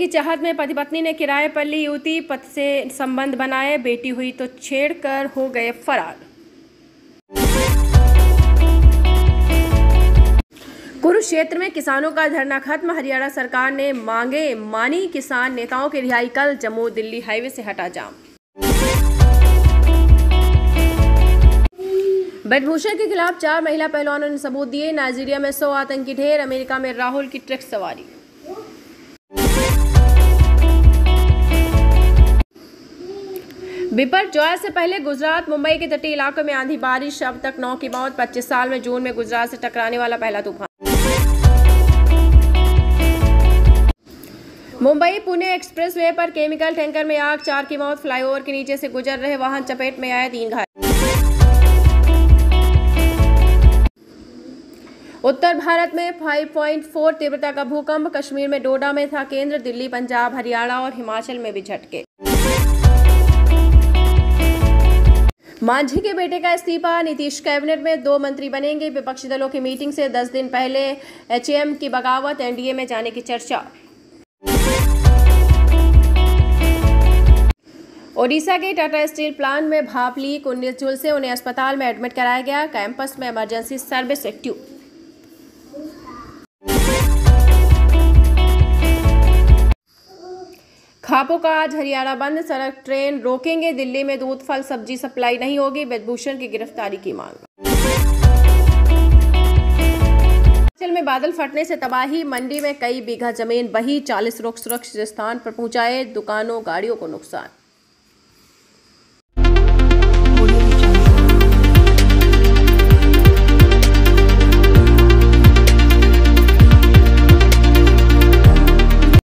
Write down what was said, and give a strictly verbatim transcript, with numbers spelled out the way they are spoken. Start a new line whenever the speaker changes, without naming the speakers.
चाहत में पति पत्नी ने किराए पर ली युवती, पति से संबंध बनाए, बेटी हुई तो छेड़कर हो गए फरार। कुरुक्षेत्र में किसानों का धरना खत्म, हरियाणा सरकार ने मांगे मानी किसान नेताओं की रिहाई, कल जम्मू दिल्ली हाईवे से हटा जाम। ब्रजभूषण के खिलाफ चार महिला पहलवानों ने सबूत दिए, नाइजीरिया में सौ आतंकी ढेर, अमेरिका में राहुल की ट्रक सवारी। बिपरजॉय से पहले गुजरात मुंबई के तटीय इलाकों में आंधी बारिश, अब तक नौ की मौत, पच्चीस साल में जून में गुजरात से टकराने वाला पहला तूफान। मुंबई पुणे एक्सप्रेसवे पर केमिकल टैंकर में आग, चार की मौत, फ्लाईओवर के नीचे से गुजर रहे वाहन चपेट में आए, तीन घायल। उत्तर भारत में पाँच पॉइंट चार तीव्रता का भूकंप, कश्मीर में डोडा में था केंद्र, दिल्ली, पंजाब, हरियाणा और हिमाचल में भी झटके। मांझी के बेटे का इस्तीफा, नीतीश कैबिनेट में दो मंत्री बनेंगे, विपक्षी दलों की मीटिंग से दस दिन पहले एचएम की बगावत, एनडीए में जाने की चर्चा। ओडिशा के टाटा स्टील प्लांट में भाप लीक, उन्नीस जून से उन्हें अस्पताल में एडमिट कराया गया, कैंपस में इमरजेंसी सर्विस एक्टिव। खापों का आज हरियाणा बंद, सड़क ट्रेन रोकेंगे, दिल्ली में दूध फल सब्जी सप्लाई नहीं होगी, ब्रजभूषण की गिरफ्तारी की मांग। हिमाचल में बादल फटने से तबाही, मंडी में कई बीघा जमीन बही, चालीस लोग सुरक्षित स्थान पर पहुंचाए, दुकानों गाड़ियों को नुकसान।